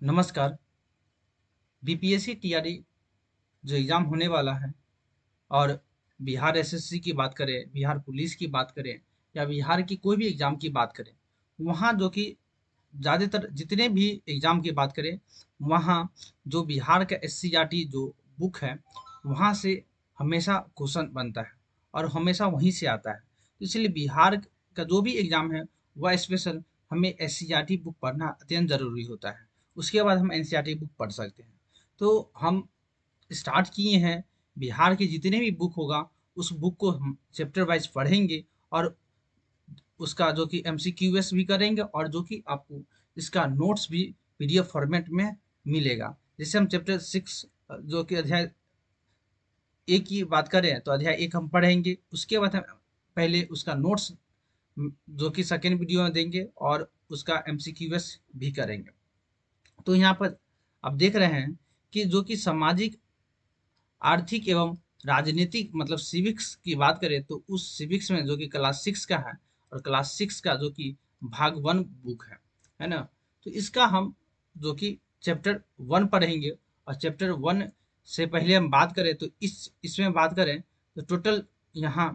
नमस्कार। BPSC TRE जो exam होने वाला है और बिहार एसएससी की बात करें, बिहार पुलिस की बात करें या बिहार की कोई भी एग्ज़ाम की बात करें, वहाँ जो कि ज़्यादातर जितने भी एग्ज़ाम की बात करें, वहाँ जो बिहार का एससीईआरटी जो बुक है, वहाँ से हमेशा क्वेश्चन बनता है और हमेशा वहीं से आता है। तो इसलिए बिहार का जो भी एग्ज़ाम है, वह स्पेशल हमें एससीईआरटी बुक पढ़ना अत्यंत ज़रूरी होता है। उसके बाद हम एनसीईआरटी बुक पढ़ सकते हैं। तो हम स्टार्ट किए हैं, बिहार के जितने भी बुक होगा, उस बुक को हम चैप्टर वाइज़ पढ़ेंगे और उसका जो कि एमसीक्यूएस भी करेंगे और जो कि आपको इसका नोट्स भी पीडीएफ फॉर्मेट में मिलेगा। जैसे हम चैप्टर 6 जो कि अध्याय 1 की बात करें तो अध्याय 1 हम पढ़ेंगे, उसके बाद हम पहले उसका नोट्स जो कि सेकेंड वीडियो में देंगे और उसका एमसीक्यूएस भी करेंगे। तो यहाँ पर आप देख रहे हैं कि जो कि सामाजिक, आर्थिक एवं राजनीतिक मतलब सिविक्स की बात करें तो उस सिविक्स में जो कि क्लास 6 का है और क्लास 6 का जो कि भाग 1 बुक है ना? तो इसका हम जो कि चैप्टर 1 पढ़ेंगे और चैप्टर 1 से पहले हम बात करें तो इसमें बात करें तो टोटल यहाँ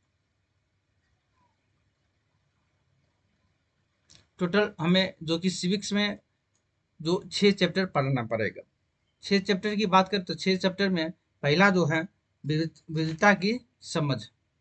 टोटल हमें जो कि सिविक्स में जो 6 चैप्टर पढ़ना पड़ेगा। 6 चैप्टर की बात करें तो 6 चैप्टर में पहला जो है विविधता की समझ,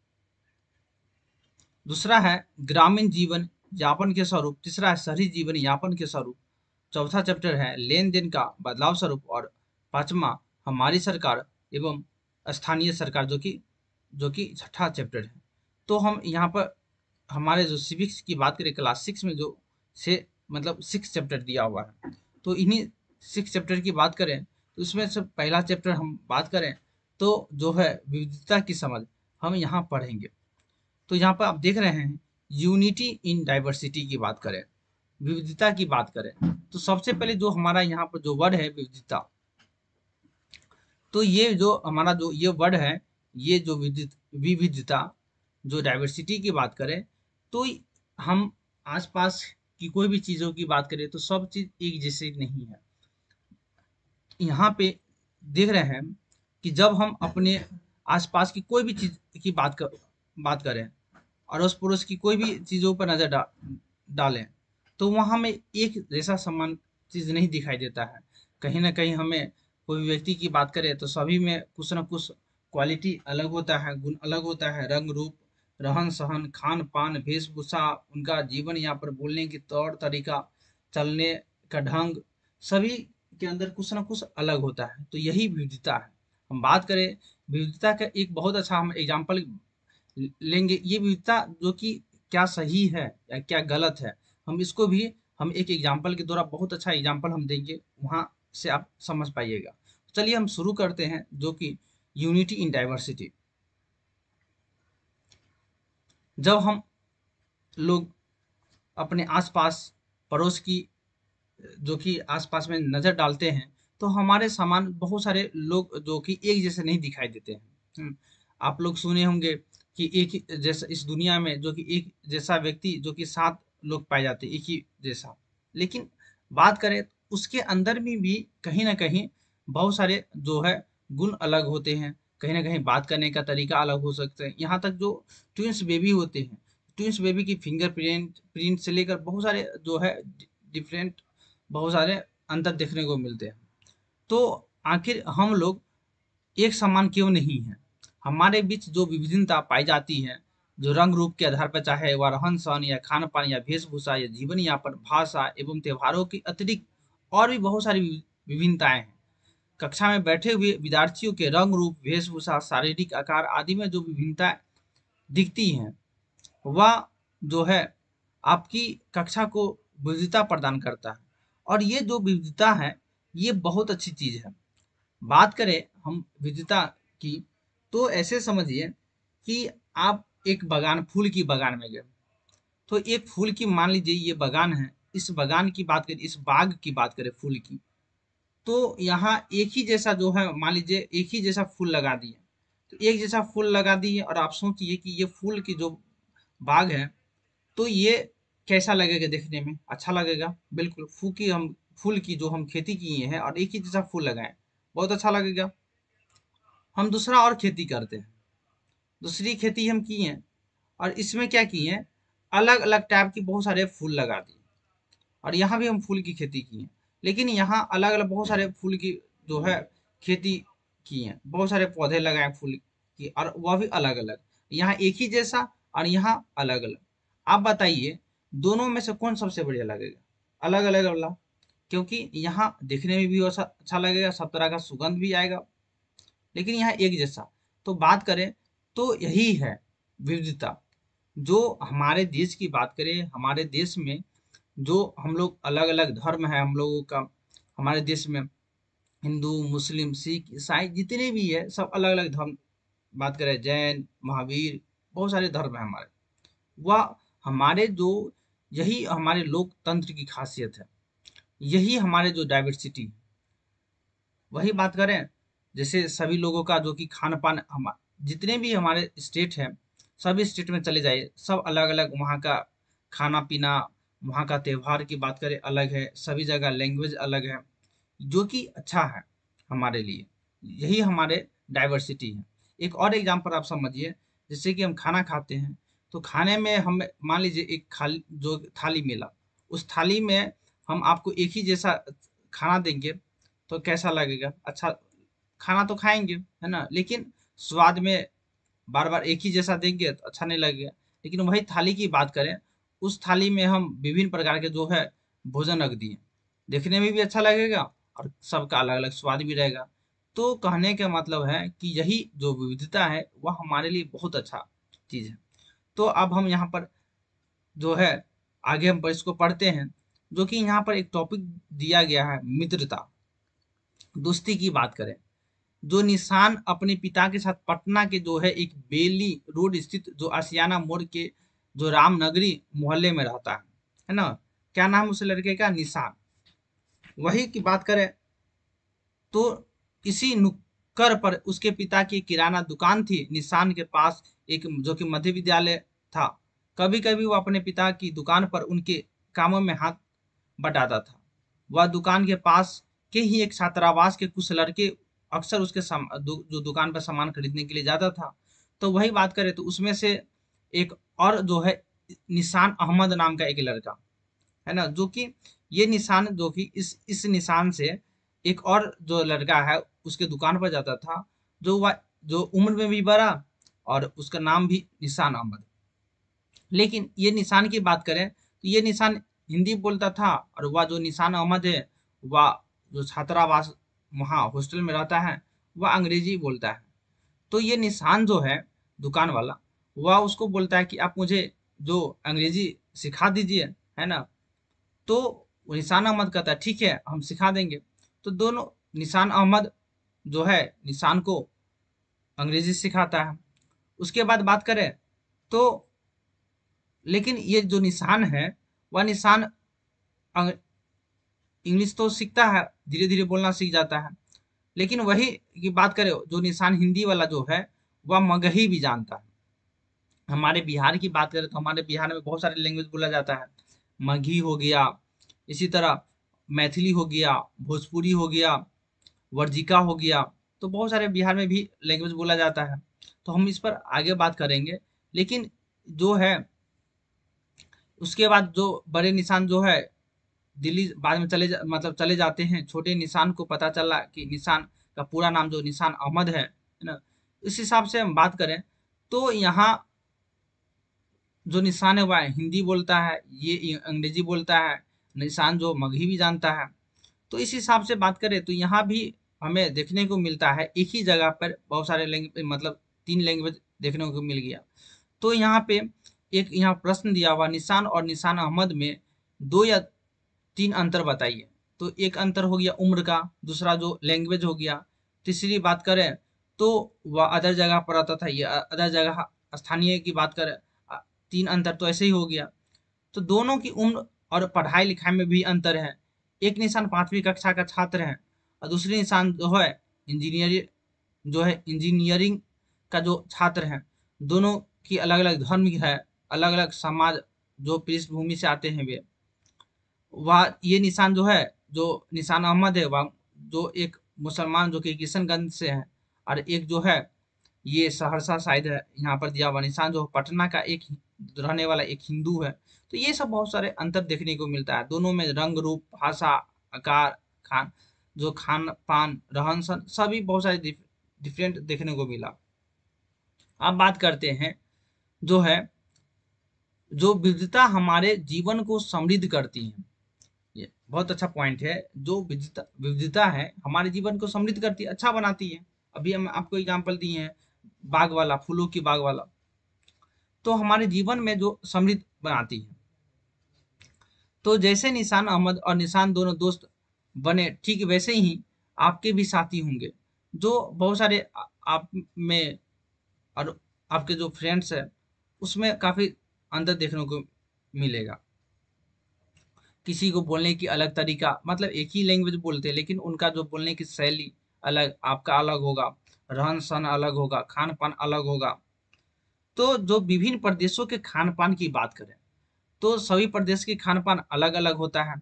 दूसरा है ग्रामीण जीवन यापन के स्वरूप, तीसरा है शहरी जीवन यापन के स्वरूप, चौथा चैप्टर है लेन देन का बदलाव स्वरूप और पांचवा हमारी सरकार एवं स्थानीय सरकार जो कि छठा चैप्टर है। तो हम यहाँ पर हमारे जो सिविक्स की बात करें क्लास 6 में जो से मतलब 6 चैप्टर दिया हुआ है, तो इन्हीं 6 चैप्टर की बात करें तो उसमें से पहला चैप्टर हम बात करें तो जो है विविधता की समझ हम यहाँ पढ़ेंगे। तो यहाँ पर आप देख रहे हैं यूनिटी इन डाइवर्सिटी की बात करें, विविधता की बात करें, तो सबसे पहले जो हमारा यहाँ पर जो वर्ड है विविधता, तो ये जो हमारा जो ये वर्ड है, ये जो विविधता जो डाइवर्सिटी की बात करें तो हम आसपास की कोई भी चीज़ों की बात करें तो सब चीज़ एक जैसे नहीं है। यहाँ पे देख रहे हैं कि जब हम अपने आसपास की कोई भी चीज़ की बात करें, अड़ोस पड़ोस की कोई भी चीज़ों पर नज़र डालें तो वहाँ हमें एक जैसा समान चीज़ नहीं दिखाई देता है। कहीं ना कहीं हमें कोई भी व्यक्ति की बात करें तो सभी में कुछ ना कुछ क्वालिटी अलग होता है, गुण अलग होता है, रंग रूप, रहन सहन, खान पान, वेशभूषा, उनका जीवन यहाँ पर बोलने की तौर तरीका, चलने का ढंग, सभी के अंदर कुछ ना कुछ अलग होता है। तो यही विविधता है। हम बात करें विविधता का एक बहुत अच्छा हम एग्जाम्पल लेंगे, ये विविधता जो कि क्या सही है या क्या गलत है, हम इसको भी हम एक एग्जाम्पल के द्वारा बहुत अच्छा एग्जाम्पल हम देंगे, वहाँ से आप समझ पाइएगा। चलिए हम शुरू करते हैं जो कि यूनिटी इन डाइवर्सिटी। जब हम लोग अपने आसपास पड़ोस की जो कि आसपास में नज़र डालते हैं तो हमारे समान बहुत सारे लोग जो कि एक जैसे नहीं दिखाई देते हैं। आप लोग सुने होंगे कि एक ही जैसा इस दुनिया में जो कि एक जैसा व्यक्ति जो कि 7 लोग पाए जाते हैं एक ही जैसा, लेकिन बात करें तो उसके अंदर में भी कहीं ना कहीं बहुत सारे जो है गुण अलग होते हैं, कहीं ना कहीं बात करने का तरीका अलग हो सकता है। यहाँ तक जो ट्विंस बेबी होते हैं, ट्विंस बेबी की फिंगर प्रिंट प्रिंट से लेकर बहुत सारे जो है डिफरेंट बहुत सारे अंतर देखने को मिलते हैं। तो आखिर हम लोग एक समान क्यों नहीं है? हमारे बीच जो विभिन्नता पाई जाती है, जो रंग रूप के आधार पर, चाहे वह रहन सहन या खान पान या वेशभूषा या जीवन यापन, भाषा एवं त्योहारों की अतिरिक्त और भी बहुत सारी विभिन्नताएं हैं। कक्षा में बैठे हुए विद्यार्थियों के रंग रूप, वेशभूषा, शारीरिक आकार आदि में जो विभिन्नताएं दिखती हैं, वह जो है आपकी कक्षा को विविधता प्रदान करता है। और ये जो विविधता है, ये बहुत अच्छी चीज़ है। बात करें हम विविधता की तो ऐसे समझिए कि आप एक बगान, फूल की बगान में गए, तो एक फूल की मान लीजिए ये बगान है, इस बगान की बात करें, इस बाग की बात करें फूल की, तो यहाँ एक ही जैसा जो है मान लीजिए एक ही जैसा फूल लगा दिए, तो एक जैसा फूल लगा दिए और आप सोचिए कि ये फूल की जो बाग है तो ये कैसा लगेगा? देखने में अच्छा लगेगा? बिल्कुल। फू की हम फूल की जो हम खेती किए हैं और एक ही जैसा फूल लगाएं, बहुत अच्छा लगेगा। हम दूसरा और खेती करते हैं, दूसरी खेती हम किए हैं और इसमें क्या किए हैं, अलग अलग टाइप की बहुत सारे फूल लगा दिए। और यहाँ भी हम फूल की खेती की है, लेकिन यहाँ अलग अलग बहुत सारे फूल की जो है खेती की है, बहुत सारे पौधे लगाए फूल की और वह भी अलग अलग, यहाँ एक ही जैसा और यहाँ अलग अलग। आप बताइए दोनों में से कौन सबसे बढ़िया लगेगा, अलग अलग वाला? क्योंकि यहाँ देखने में भी अच्छा लगेगा, सब तरह का सुगंध भी आएगा, लेकिन यहाँ एक जैसा। तो बात करें तो यही है विविधता। जो हमारे देश की बात करें, हमारे देश में जो हम लोग अलग अलग धर्म है हम लोगों का, हमारे देश में हिंदू मुस्लिम सिख ईसाई जितने भी है सब अलग अलग धर्म, बात करें जैन महावीर, बहुत सारे धर्म है हमारे। वह हमारे जो, यही हमारे लोकतंत्र की खासियत है, यही हमारे जो डाइवर्सिटी। वही बात करें जैसे सभी लोगों का जो कि खान पान, हम जितने भी हमारे स्टेट हैं, सभी स्टेट में चले जाइए सब अलग अलग वहाँ का खाना पीना, वहाँ का त्यौहार की बात करें अलग है, सभी जगह लैंग्वेज अलग है, जो कि अच्छा है हमारे लिए। यही हमारे डाइवर्सिटी है। एक और एग्जांपल आप समझिए, जैसे कि हम खाना खाते हैं तो खाने में हम मान लीजिए एक खाली जो थाली मिला, उस थाली में हम आपको एक ही जैसा खाना देंगे तो कैसा लगेगा? अच्छा खाना तो खाएंगे है ना, लेकिन स्वाद में बार बार एक ही जैसा देंगे तो अच्छा नहीं लगेगा। लेकिन वही थाली की बात करें, उस थाली में हम विभिन्न प्रकार के जो है भोजन रख दिए, देखने में भी अच्छा लगेगा और सबका अलग अलग स्वाद भी रहेगा। तो कहने का मतलब है कि यही जो विविधता है वह हमारे लिए बहुत अच्छा चीज है। तो अब हम यहाँ पर जो है आगे हम पर इसको पढ़ते हैं, जो कि यहाँ पर एक टॉपिक दिया गया है मित्रता दोस्ती की बात करें। जो निशान अपने पिता के साथ पटना के जो है एक बेली रोड स्थित जो आशियाना मोड़ के जो रामनगरी मोहल्ले में रहता है ना, क्या नाम उस लड़के का? निशान। वही की बात करें तो इसी नुक्कड़ पर उसके पिता की किराना दुकान थी। निशान के पास एक जो कि मध्य विद्यालय था। कभी कभी वो अपने पिता की दुकान पर उनके कामों में हाथ बटाता था। वह दुकान के पास के ही एक छात्रावास के कुछ लड़के अक्सर उसके जो दुकान पर सामान खरीदने के लिए जाता था। तो वही बात करें तो उसमें से एक और जो है निशान अहमद नाम का एक लड़का है ना, जो कि ये निशान जो कि इस निशान से एक और जो लड़का है उसके दुकान पर जाता था, जो उम्र में भी बड़ा और उसका नाम भी निशान अहमद। लेकिन ये निशान की बात करें तो ये निशान हिंदी बोलता था और वह जो निशान अहमद है वह जो छात्रावास वहाँ हॉस्टल में रहता है वह अंग्रेजी बोलता है। तो ये निशान जो है दुकान वाला, वह उसको बोलता है कि आप मुझे जो अंग्रेजी सिखा दीजिए है ना। तो निशान अहमद कहता है ठीक है हम सिखा देंगे। तो दोनों, निशान अहमद जो है निशान को अंग्रेजी सिखाता है। उसके बाद बात करें तो, लेकिन ये जो निशान है वह निशान इंग्लिश तो सीखता है, धीरे धीरे बोलना सीख जाता है। लेकिन वही की बात करें जो निशान हिंदी वाला जो है वह मगही भी जानता है। हमारे बिहार की बात करें तो हमारे बिहार में बहुत सारे लैंग्वेज बोला जाता है। मगही हो गया, इसी तरह मैथिली हो गया, भोजपुरी हो गया, वर्जिका हो गया। तो बहुत सारे बिहार में भी लैंग्वेज बोला जाता है। तो हम इस पर आगे बात करेंगे। लेकिन जो है उसके बाद जो बड़े निशान जो है दिल्ली बाद में मतलब चले जाते हैं। छोटे निशान को पता चला कि निशान का पूरा नाम जो निशान अहमद है ना, इस हिसाब से हम बात करें तो यहाँ जो निशान है वह हिंदी बोलता है, ये अंग्रेजी बोलता है। निशान जो मगही भी जानता है। तो इस हिसाब से बात करें तो यहाँ भी हमें देखने को मिलता है एक ही जगह पर बहुत सारे लैंग्वेज, मतलब 3 लैंग्वेज देखने को मिल गया। तो यहाँ पे एक यहाँ प्रश्न दिया हुआ, निशान और निशान अहमद में 2 या 3 अंतर बताइए। तो एक अंतर हो गया उम्र का, दूसरा जो लैंग्वेज हो गया, तीसरी बात करें तो वह अदर जगह पर आता था, ये अदर जगह स्थानीय की बात करें। 3 अंतर तो ऐसे ही हो गया। तो दोनों की उम्र और पढ़ाई लिखाई में भी अंतर है। एक निशान 5वीं कक्षा का छात्र है और दूसरी निशान जो है इंजीनियरिंग का जो छात्र है। दोनों की अलग अलग धर्म है, अलग अलग समाज जो पृष्ठभूमि से आते हैं वे। वह ये निशान जो है जो निशान अहमद है वह जो एक मुसलमान जो कि किशनगंज से है, और एक जो है ये सहरसा शायद है यहाँ पर दिया हुआ निशान, जो पटना का एक रहने वाला एक हिंदू है। तो ये सब बहुत सारे अंतर देखने को मिलता है। दोनों में रंग रूप, भाषा, आकार, खान जो खान पान, रहन सहन सभी बहुत सारे डिफरेंट देखने को मिला। अब बात करते हैं जो है जो विविधता हमारे जीवन को समृद्ध करती है। ये बहुत अच्छा पॉइंट है। जो विविधता विविधता है हमारे जीवन को समृद्ध करती है, अच्छा बनाती है। अभी हम आपको एग्जाम्पल दिए हैं बाग वाला, फूलों की बाग वाला, तो हमारे जीवन में जो समृद्ध बनाती है। तो जैसे निशान अहमद और निशान दोनों दोस्त बने, ठीक वैसे ही आपके भी साथी होंगे जो बहुत सारे आप में और आपके जो फ्रेंड्स है उसमें काफी अंतर देखने को मिलेगा। किसी को बोलने की अलग तरीका, मतलब एक ही लैंग्वेज बोलते हैं लेकिन उनका जो बोलने की शैली अलग, आपका अलग होगा, रहन सहन अलग होगा, खान पान अलग होगा। तो जो विभिन्न प्रदेशों के खान पान की बात करें तो सभी प्रदेश के खान पान अलग अलग होता है,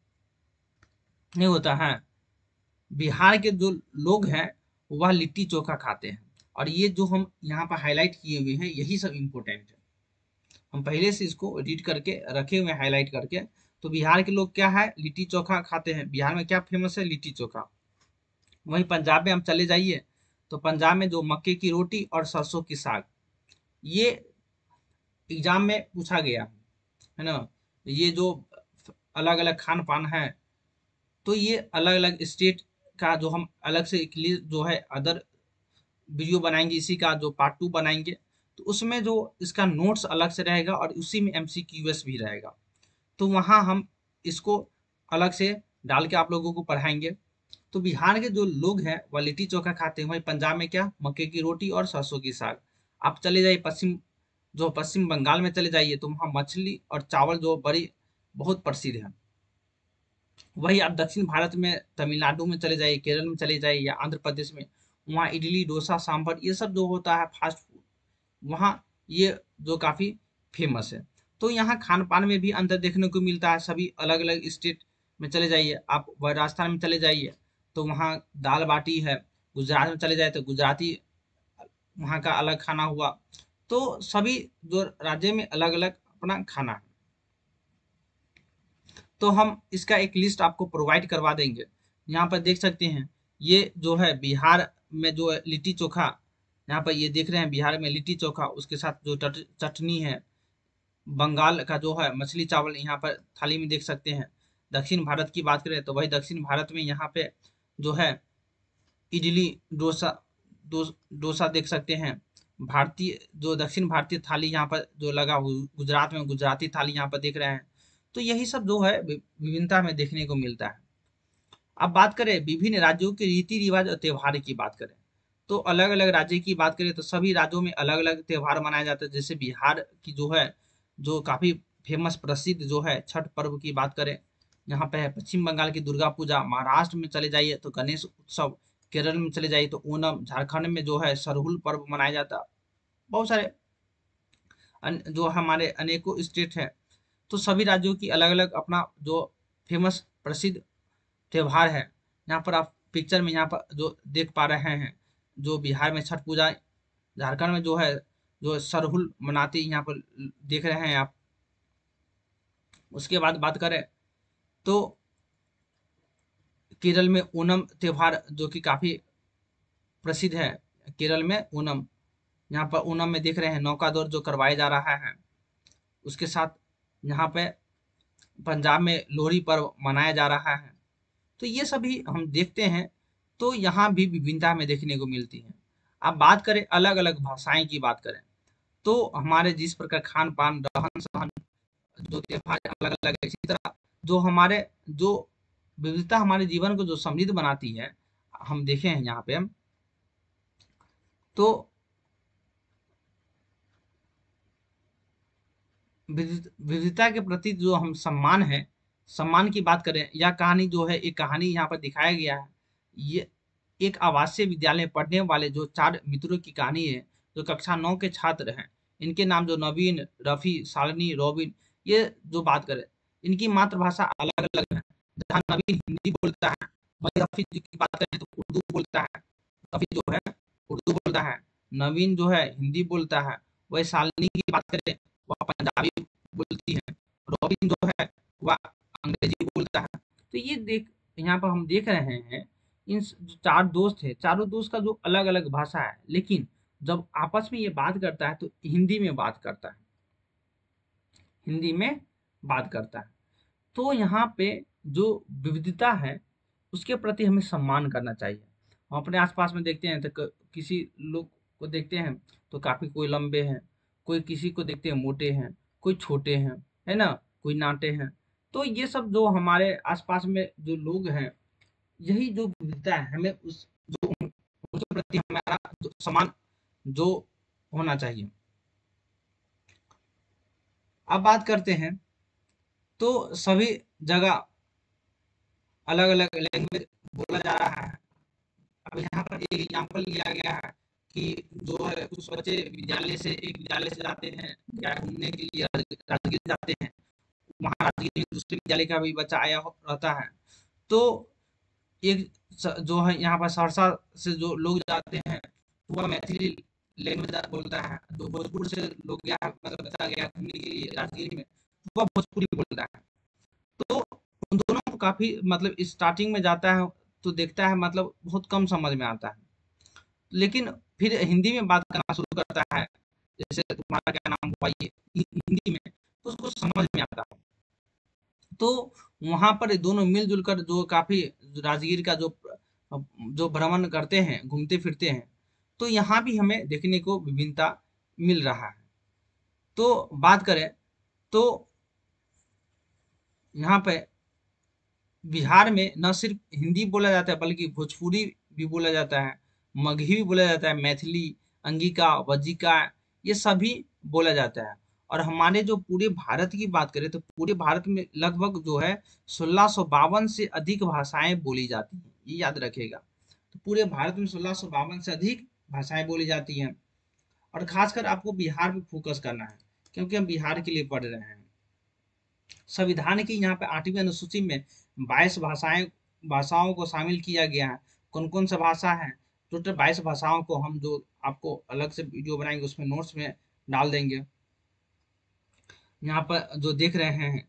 नहीं होता है। बिहार के जो लोग हैं वह लिट्टी चोखा खाते हैं, और ये जो हम यहाँ पर हाईलाइट किए हुए हैं यही सब इम्पोर्टेंट है। हम पहले से इसको एडिट करके रखे हुए हैं हाईलाइट करके। तो बिहार के लोग क्या है, लिट्टी चोखा खाते हैं। बिहार में क्या फेमस है, लिट्टी चोखा। वहीं पंजाब में हम चले जाइए तो पंजाब में जो मक्के की रोटी और सरसों की साग, ये एग्जाम में पूछा गया है ना। ये जो अलग अलग खान पान है, तो ये अलग अलग स्टेट का जो हम अलग से एक जो है अदर वीडियो बनाएंगे, इसी का जो पार्ट 2 बनाएंगे, तो उसमें जो इसका नोट्स अलग से रहेगा और उसी में MCQS भी रहेगा। तो वहाँ हम इसको अलग से डाल के आप लोगों को पढ़ाएंगे। तो बिहार के जो लोग हैं वह लिट्टी चोखा खाते हैं, वहीं पंजाब में क्या, मक्के की रोटी और सरसों की साग। आप चले जाइए पश्चिम बंगाल में चले जाइए तो वहाँ मछली और चावल जो बड़ी बहुत प्रसिद्ध है। वही आप दक्षिण भारत में तमिलनाडु में चले जाइए, केरल में चले जाइए या आंध्र प्रदेश में, वहाँ इडली डोसा सांभर ये सब जो होता है फास्ट फूड, वहाँ ये जो काफी फेमस है। तो यहाँ खान पान में भी अंतर देखने को मिलता है। सभी अलग अलग स्टेट में चले जाइए, आप राजस्थान में चले जाइए तो वहाँ दाल बाटी है, गुजरात में चले जाए तो गुजराती वहाँ का अलग खाना हुआ। तो सभी जो राज्य में अलग अलग अपना खाना है। तो हम इसका एक लिस्ट आपको प्रोवाइड करवा देंगे। यहाँ पर देख सकते हैं ये जो है बिहार में जो है लिट्टी चोखा, यहाँ पर ये देख रहे हैं बिहार में लिट्टी चोखा, उसके साथ जो चटनी है। बंगाल का जो है मछली चावल यहाँ पर थाली में देख सकते हैं। दक्षिण भारत की बात करें तो वही दक्षिण भारत में यहाँ पे जो है इडली डोसा डोसा देख सकते हैं। भारतीय जो दक्षिण भारतीय थाली यहाँ पर जो लगा गुजरात में गुजराती थाली यहाँ पर देख रहे हैं। तो यही सब जो है विभिन्नता में देखने को मिलता है। अब बात करें विभिन्न राज्यों के रीति रिवाज और त्योहार की बात करें तो अलग अलग राज्य की बात करें तो सभी राज्यों में अलग अलग त्योहार मनाया जाता है। जैसे बिहार की जो है जो काफी फेमस प्रसिद्ध जो है छठ पर्व की बात करें, यहाँ पे है पश्चिम बंगाल की दुर्गा पूजा, महाराष्ट्र में चले जाइए तो गणेश उत्सव, केरल में चले जाइए तो ओणम, झारखंड में जो है सरहुल पर्व मनाया जाता। बहुत सारे जो हमारे अनेकों स्टेट है, तो सभी राज्यों की अलग अलग अपना जो फेमस प्रसिद्ध त्योहार है। यहाँ पर आप पिक्चर में यहाँ पर जो देख पा रहे हैं, जो बिहार में छठ पूजा, झारखंड में जो है जो सरहुल मनाती यहाँ पर देख रहे हैं आप। उसके बाद बात करें तो केरल में ओणम त्योहार जो कि काफी प्रसिद्ध है। केरल में ओणम, यहाँ पर ओणम में देख रहे हैं नौका दौड़ जो करवाया जा रहा है। उसके साथ यहाँ पे पंजाब में लोहड़ी पर्व मनाया जा रहा है। तो ये सभी हम देखते हैं, तो यहाँ भी विभिन्नता हमें देखने को मिलती है। अब बात करें अलग अलग भाषाएं की बात करें तो हमारे जिस प्रकार खान पान, रहन सहन, जो त्योहार अलग अलग है, इसी तरह जो हमारे जो विविधता हमारे जीवन को जो समृद्ध बनाती है, हम देखे हैं यहाँ पे हम तो विविधता के प्रति जो हम सम्मान है, सम्मान की बात करें, यह कहानी जो है एक कहानी यहाँ पर दिखाया गया है। ये एक आवासीय विद्यालय में पढ़ने वाले जो 4 मित्रों की कहानी है, जो कक्षा 9 के छात्र हैं। इनके नाम जो नवीन, रफी, शालिनी, रॉबिन, ये जो बात करें, इनकी मातृभाषा अलग अलग है जहाँ नवीन हिंदी बोलता है, वही हफीज की बात करें तो उर्दू बोलता है, हफीज जो है उर्दू बोलता है, नवीन जो है हिंदी बोलता है, वही शालिनी की बात करें वह पंजाबी बोलती है, रॉबिन जो है वह अंग्रेजी बोलता है। तो ये देख, यहाँ पर हम देख रहे हैं इन जो चार दोस्त है, चारों दोस्त का जो अलग अलग भाषा है, लेकिन जब आपस में ये बात करता है तो हिंदी में बात करता है, हिंदी में बात करता है। तो यहाँ पे जो विविधता है उसके प्रति हमें सम्मान करना चाहिए। हम अपने आसपास में देखते हैं तो किसी लोग को देखते हैं तो काफी कोई लंबे हैं, कोई किसी को देखते हैं मोटे हैं, कोई छोटे हैं, है ना, कोई नाटे हैं। तो ये सब जो हमारे आसपास में जो लोग हैं, यही जो विविधता है, हमें उस जो उनके प्रति हमारा जो सम्मान जो होना चाहिए। अब बात करते हैं तो सभी जगह अलग अलग लैंग्वेज बोला जा रहा है। अब यहाँ पर एक एग्जाम्पल लिया गया है कि जो है कुछ बच्चे विद्यालय से एक विद्यालय से जाते हैं या घूमने के लिए राजगीर जाते हैं, वहाँ राजगीर में दूसरे विद्यालय का भी बच्चा आया रहता है। तो एक जो है यहाँ पर सहरसा से जो लोग जाते हैं वह मैथिली लैंग्वेज बोलता है, जो भोजपुर से लोग गया मतलब बच्चा गया घूमने के लिए राजगीर में, वह भोजपुरी बोलता है। तो उन दोनों को काफी मतलब स्टार्टिंग में जाता है तो देखता है मतलब बहुत कम समझ में आता है, लेकिन फिर हिंदी में बात करना शुरू करता है, जैसे तुम्हारा क्या नाम हुआ, ये हिंदी में, तो उसको समझ में आता है। तो वहां पर दोनों मिलजुल कर जो काफी राजगीर का जो जो भ्रमण करते हैं, घूमते फिरते हैं, तो यहाँ भी हमें देखने को विभिन्नता मिल रहा है। तो बात करें तो यहाँ पे बिहार में न सिर्फ हिंदी बोला जाता है बल्कि भोजपुरी भी बोला जाता है, मगही भी बोला जाता है, मैथिली, अंगिका, वज्जिका, ये सभी बोला जाता है। और हमारे जो पूरे भारत की बात करें तो पूरे भारत में लगभग जो है 1652 से अधिक भाषाएं बोली जाती हैं, ये याद रखेगा। तो पूरे भारत में 1652 से अधिक भाषाएं बोली जाती हैं। और खासकर आपको बिहार में फोकस करना है क्योंकि हम बिहार के लिए पढ़ रहे हैं। संविधान की यहाँ पे 8वीं अनुसूची में 22 भाषाओं को शामिल किया गया है। कौन कौन सा भाषा है? टोटल 22 भाषाओं को हम जो आपको अलग से वीडियो बनाएंगे उसमें नोट्स में डाल देंगे। यहाँ पर जो देख रहे हैं,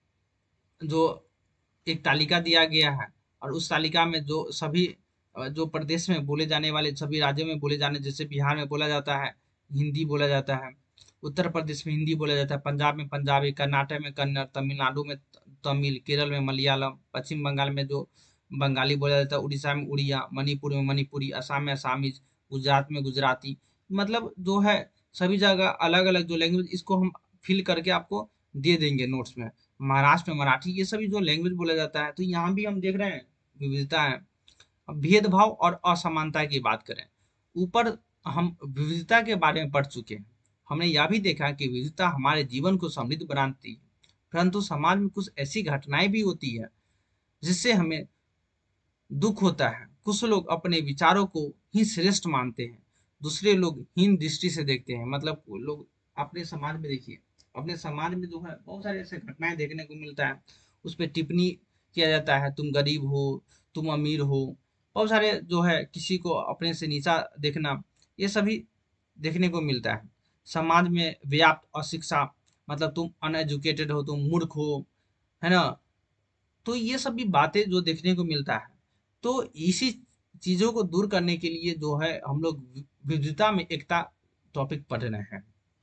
जो एक तालिका दिया गया है और उस तालिका में जो सभी जो प्रदेश में बोले जाने वाले, सभी राज्यों में बोले जाने, जैसे बिहार में बोला जाता है हिंदी बोला जाता है, उत्तर प्रदेश में हिंदी बोला जाता है, पंजाब में पंजाबी, कर्नाटक में कन्नड़, तमिलनाडु में तमिल, केरल में मलयालम, पश्चिम बंगाल में जो बंगाली बोला जाता है, उड़ीसा में उड़िया, मणिपुर में मणिपुरी, असम में असामीज, गुजरात में गुजराती। मतलब जो है सभी जगह अलग अलग जो लैंग्वेज, इसको हम फिल करके आपको दे देंगे नोट्स में। महाराष्ट्र में मराठी, ये सभी जो लैंग्वेज बोला जाता है, तो यहाँ भी हम देख रहे हैं विविधता है। अब भेदभाव और असमानता की बात करें, ऊपर हम विविधता के बारे में पढ़ चुके हैं। हमने यह भी देखा कि विविधता हमारे जीवन को समृद्ध बनाती है, परंतु समाज में कुछ ऐसी घटनाएं भी होती है जिससे हमें दुख होता है। कुछ लोग अपने विचारों को ही श्रेष्ठ मानते हैं, दूसरे लोग हीन दृष्टि से देखते हैं। मतलब लोग अपने समाज में देखिए, अपने समाज में जो है बहुत सारी ऐसे घटनाएं देखने को मिलता है, उस पर टिप्पणी किया जाता है, तुम गरीब हो, तुम अमीर हो, बहुत सारे जो है किसी को अपने से नीचा देखना, ये सभी देखने को मिलता है। समाज में व्याप्त अशिक्षा, मतलब तुम अनएजुकेटेड हो, तुम मूर्ख हो, है ना। तो ये सभी बातें जो देखने को मिलता है, तो इसी चीजों को दूर करने के लिए जो है हम लोग विविधता में एकता टॉपिक पढ़ रहे हैं।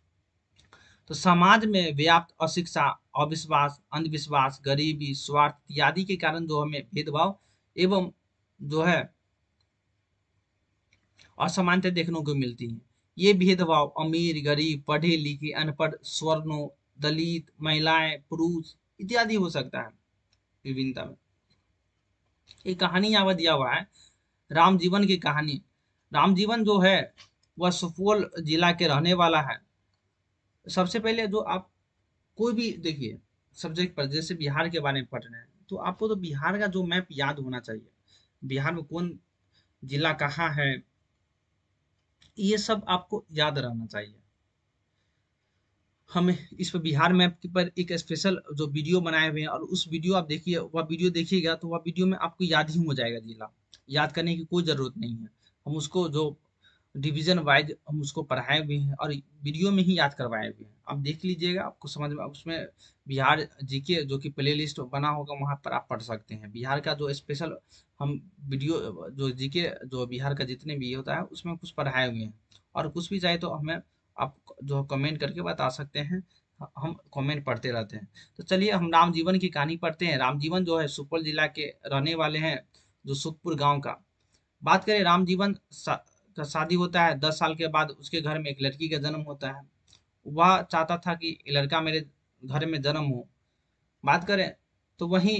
तो समाज में व्याप्त अशिक्षा, अविश्वास, अंधविश्वास, गरीबी, स्वार्थ इत्यादि के कारण जो हमें भेदभाव एवं जो है असमानता देखने को मिलती है। ये भेदभाव अमीर, गरीब, पढ़े लिखे, अनपढ़, स्वर्णों, दलित, महिलाएं, पुरुष इत्यादि हो सकता है विभिन्नता में। एक कहानी यहाँ पर दिया हुआ है, राम जीवन की कहानी। राम जीवन जो है वह सुपौल जिला के रहने वाला है। सबसे पहले जो आप कोई भी देखिए सब्जेक्ट पर, जैसे बिहार के बारे में पढ़ रहे हैं तो आपको तो बिहार का जो मैप याद होना चाहिए, बिहार में कौन जिला कहाँ है, ये सब आपको याद रहना चाहिए। हम इस पर बिहार मैप के पर एक स्पेशल जो वीडियो बनाए हुए हैं, और उस वीडियो आप देखिए, वह वीडियो देखिएगा तो वह वीडियो में आपको याद ही हो जाएगा जिला। याद करने की कोई ज़रूरत नहीं है। हम उसको जो डिवीज़न वाइज़ हम उसको पढ़ाए हुए हैं और वीडियो में ही याद करवाए हुए हैं। आप देख लीजिएगा, आपको समझ में उसमें बिहार जीके जो कि प्लेलिस्ट बना होगा, वहाँ पर आप पढ़ सकते हैं। बिहार का जो स्पेशल हम वीडियो जो जीके जो बिहार का जितने भी होता है उसमें कुछ पढ़ाए हुए हैं। और कुछ भी चाहे तो हमें आप जो कमेंट करके बता सकते हैं, हम कमेंट पढ़ते रहते हैं। तो चलिए हम राम जीवन की कहानी पढ़ते हैं। राम जीवन जो है सुपौल जिला के रहने वाले हैं, जो सुखपुर गांव का। बात करें राम जीवन का शादी होता है, 10 साल के बाद उसके घर में एक लड़की का जन्म होता है। वह चाहता था कि ये लड़का मेरे घर में जन्म हो। बात करें तो वहीं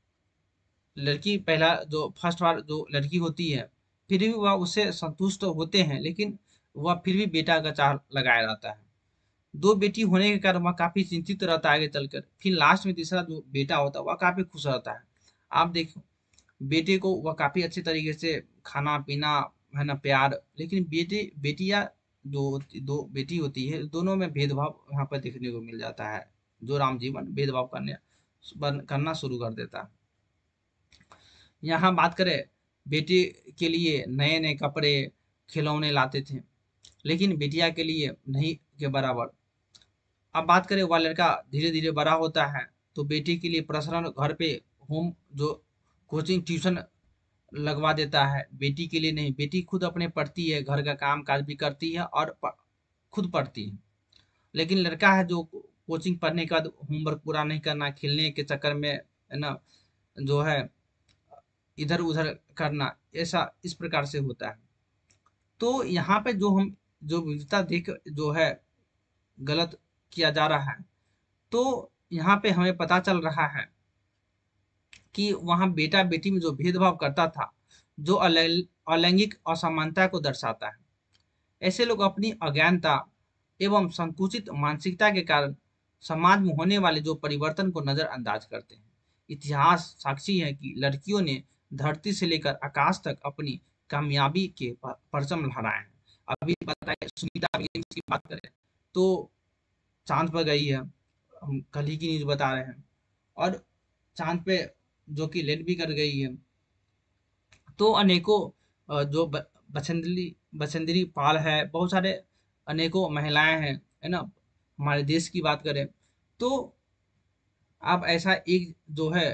लड़की पहला जो फर्स्ट बार जो लड़की होती है, फिर भी वह उससे संतुष्ट होते हैं, लेकिन वह फिर भी बेटा का चाह लगाया रहता है। दो बेटी होने के कारण वह काफी चिंतित रहता है आगे चलकर। फिर लास्ट में तीसरा जो बेटा होता है वह काफी खुश रहता है। आप देखो, बेटे को वह काफी अच्छे तरीके से खाना पीना, है ना, प्यार। लेकिन बेटे बेटियां जो दो बेटी होती है, दोनों में भेदभाव यहाँ पर देखने को मिल जाता है। जो राम जीवन भेदभाव करना शुरू कर देता है। यहाँ बात करें, बेटी के लिए नए नए कपड़े खिलौने लाते थे, लेकिन बेटिया के लिए नहीं के बराबर। अब बात करें, वह लड़का धीरे धीरे बड़ा होता है तो बेटी के लिए प्रसरण घर पे होम जो कोचिंग ट्यूशन लगवा देता है। बेटी के लिए नहीं, बेटी खुद अपने पढ़ती है, घर का काम काज भी करती है और खुद पढ़ती है। लेकिन लड़का है जो कोचिंग पढ़ने के बाद होमवर्क पूरा नहीं करना, खेलने के चक्कर में, है ना, जो है इधर उधर करना, ऐसा इस प्रकार से होता है। तो यहाँ पे जो हम जो विविधता देख जो है गलत किया जा रहा है, तो यहाँ पे हमें पता चल रहा है कि वहाँ बेटा बेटी में जो भेदभाव करता था, जो अलैंगिक असमानता को दर्शाता है। ऐसे लोग अपनी अज्ञानता एवं संकुचित मानसिकता के कारण समाज में होने वाले जो परिवर्तन को नजरअंदाज करते हैं। इतिहास साक्षी है कि लड़कियों ने धरती से लेकर आकाश तक अपनी कामयाबी के परचम लहराए हैं। अभी बताइए, सुनीता विलियम्स की बात करें तो चांद पर गई है, हम कल ही की न्यूज बता रहे हैं। और चांद पे जो कि लैंड भी कर गई है। तो अनेकों जो बछेंद्री बछेंद्री पाल है, बहुत सारे अनेकों महिलाएं हैं, है ना। हमारे देश की बात करें तो अब ऐसा एक जो है,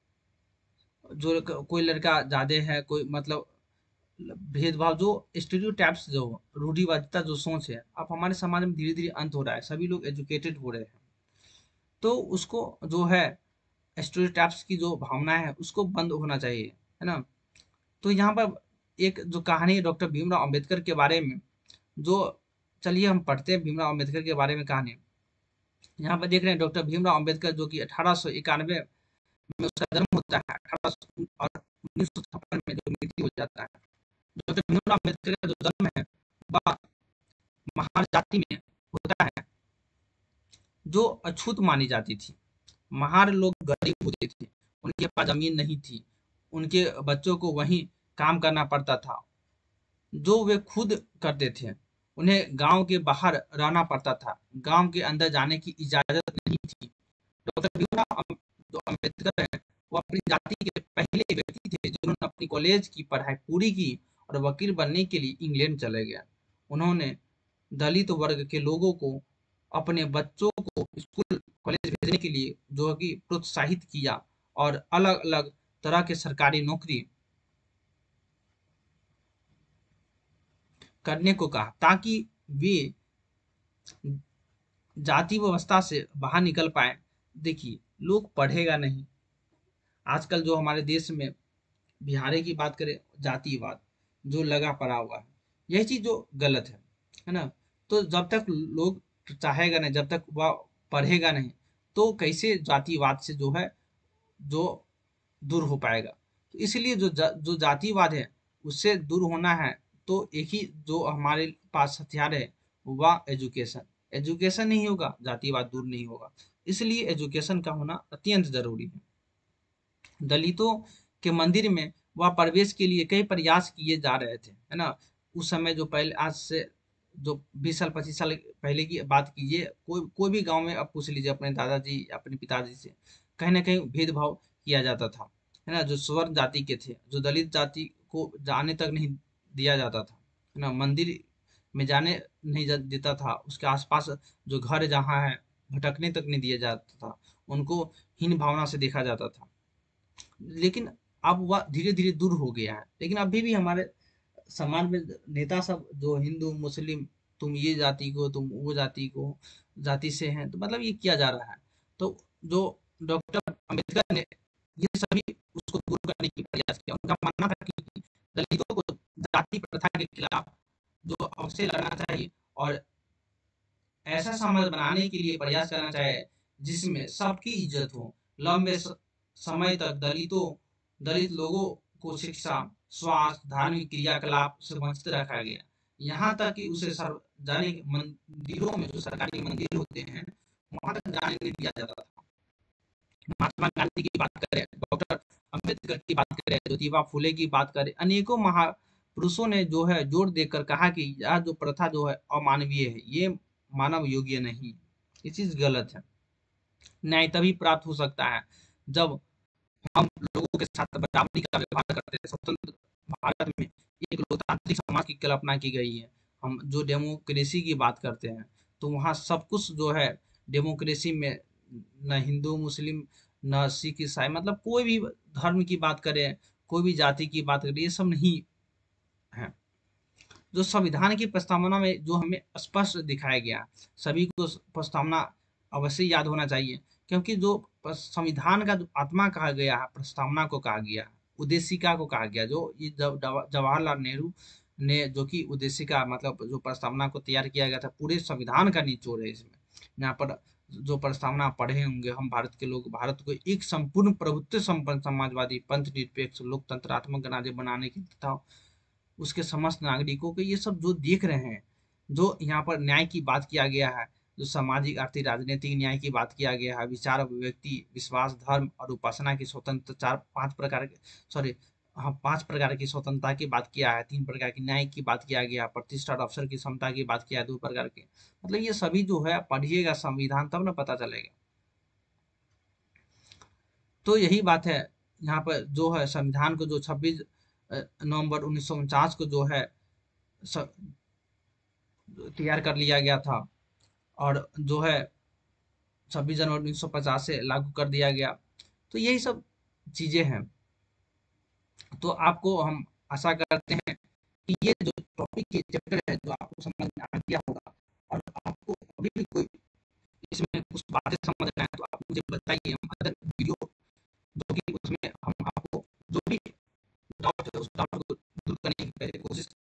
जो कोई लड़का ज्यादा है, कोई मतलब भेदभाव जो स्टीरियोटाइप्स जो रूढ़िवादिता जो सोच है, अब हमारे समाज में धीरे धीरे अंत हो रहा है। सभी लोग एजुकेटेड हो रहे हैं, तो उसको जो है स्टीरियोटाइप्स की जो भावना है उसको बंद होना चाहिए, है ना। तो यहाँ पर एक जो कहानी है डॉक्टर भीमराव अंबेडकर के बारे में, जो, चलिए हम पढ़ते हैं भीमराव अंबेडकर के बारे में कहानी। यहाँ पर देख रहे हैं डॉक्टर भीमराव अंबेडकर जो कि 1891 में उसका जन्म होता है, 1800 और 1956 में जो मृत्यु हो जाता है। डॉक्टर भीमराव अंबेडकर का जो जन्म है वह महार जाति में होता है, जो अछूत मानी जाती थी। महार लोग गरीब होते थे, उनके पास जमीन नहीं थी, उनके बच्चों को वहीं काम करना पड़ता था, जो वे खुद करते थे। उन्हें गांव के बाहर रहना पड़ता था, गांव के अंदर जाने की इजाजत नहीं थी। डॉक्टर भीमराव जो अम्बेडकर है, वो अपनी जाति के पहले व्यक्ति थे जिन्होंने अपनी कॉलेज की पढ़ाई पूरी की और वकील बनने के लिए इंग्लैंड चले गए। उन्होंने दलित वर्ग के लोगों को अपने बच्चों को स्कूल कॉलेज भेजने के लिए जो कि प्रोत्साहित किया, और अलग अलग तरह के सरकारी नौकरी करने को कहा, ताकि वे जाति व्यवस्था से बाहर निकल पाए। देखिए, लोग पढ़ेगा नहीं। आजकल जो हमारे देश में बिहार की बात करें, जातिवाद जो लगा पड़ा हुआ है, यह चीज जो गलत है ना। तो जब तक लोग चाहेगा नहीं, जब तक वह पढ़ेगा नहीं, तो कैसे जातिवाद से जो है जो दूर हो पाएगा। तो इसलिए जो जातिवाद है उससे दूर होना है, तो एक ही जो हमारे पास हथियार है वह एजुकेशन। एजुकेशन नहीं होगा, जातिवाद दूर नहीं होगा। इसलिए एजुकेशन का होना अत्यंत जरूरी है। दलितों के मंदिर में वह प्रवेश के लिए कई प्रयास किए जा रहे थे, है ना। उस समय जो पहले आज से जो 20 साल 25 साल पहले की बात कीजिए, कोई भी गांव में आप पूछ लीजिए अपने दादाजी अपने पिताजी से, कहीं ना कहीं भेदभाव किया जाता था, है ना। जो स्वर्ण जाति के थे, जो दलित जाति को जाने तक नहीं दिया जाता था, है ना। मंदिर में जाने नहीं देता था, उसके आसपास जो घर जहाँ है भटकने तक नहीं दिया जाता था, उनको हीन भावना से देखा जाता था। लेकिन अब वह धीरे धीरे दूर हो गया है, लेकिन अभी भी हमारे समाज में नेता सब जो हिंदू मुस्लिम, तुम ये जाति को, तुम वो जाति को जाति से हैं, तो मतलब ये किया जा रहा है। तो जो डॉक्टर अम्बेडकर ने ये सभी उसको दूर करने की प्रयास किया। उनका मानना था कि दलितों को जाति प्रथा के खिलाफ जो अवश्य लड़ना चाहिए, और ऐसा समाज बनाने के लिए प्रयास करना चाहिए जिसमें सबकी इज्जत हो। लंबे समय तक दलित लोगों को शिक्षा, स्वास्थ्य, धार्मिक क्रियाकलाप से वंचित रखा गया। यहाँ तक कि उसे सार्वजनिक मंदिरों में, जो सरकारी मंदिर होते हैं, वहां तक जाने नहीं दिया जाता था। महात्मा गांधी की बात करें, डॉक्टर अम्बेडकर की बात करें, ज्योतिबा फुले की बात करें, अनेकों महापुरुषों ने जो है जोर देकर कहा कि यह जो प्रथा जो है अमानवीय है, ये मानव योग्य नहीं, ये चीज गलत है। न्याय तभी प्राप्त हो सकता है जब हम लोगों के साथ बराबरी का व्यवहार करते हैं। स्वतंत्र भारत में एक लोकतांत्रिक समाज की कल्पना की गई है। हम जो डेमोक्रेसी की बात करते हैं, तो वहाँ सब कुछ जो है डेमोक्रेसी में, न हिंदू मुस्लिम, न सिख ईसाई, मतलब कोई भी धर्म की बात करें, कोई भी जाति की बात करें, ये सब नहीं है। जो संविधान की प्रस्तावना में जो हमें स्पष्ट दिखाया गया, सभी को प्रस्तावना अवश्य याद होना चाहिए, क्योंकि जो संविधान का जो आत्मा कहा गया है, प्रस्तावना को कहा गया, उद्देशिका को कहा गया, जो ये जवाहरलाल नेहरू ने जो कि उद्देशिका मतलब जो प्रस्तावना को तैयार किया गया था, पूरे संविधान का निचोड़ है इसमें। यहाँ पर जो प्रस्तावना पढ़े होंगे हम भारत के लोग, भारत को एक संपूर्ण प्रभुत्व संपन्न समाजवादी पंथ निरपेक्ष लोकतंत्रात्मक गणराज्य बनाने की तथा उसके समस्त नागरिकों को, ये सब जो देख रहे हैं, जो यहाँ पर न्याय की बात किया गया है, जो सामाजिक आर्थिक राजनीतिक न्याय की बात किया गया है, विचार अभिव्यक्ति विश्वास धर्म और उपासना की स्वतंत्र चार पांच प्रकार के, सॉरी हाँ, 5 प्रकार की स्वतंत्रता की बात किया है, 3 प्रकार की न्याय की बात किया गया, प्रतिष्ठा और अवसर की क्षमता की बात किया है, 2 प्रकार के, मतलब ये सभी जो है पढ़िएगा संविधान तब ना पता चलेगा। तो यही बात है, यहाँ पर जो है संविधान को जो 26 नवंबर 1949 को जो है तैयार कर लिया गया था, और जो है 26 जनवरी 1950 से लागू कर दिया गया। तो यही सब चीजें हैं। तो आपको हम आशा करते हैं कि ये जो टॉपिक के चैप्टर है जो आपको समझ में आ गया होगा, और आपको अभी भी कोई इसमें कुछ बातें समझ रहे हैं तो आप मुझे बताइए, हम अदर वीडियो जो कि उसमें हम आपको जो भी डाउट है उस डाउट को दूर करने की कोशिश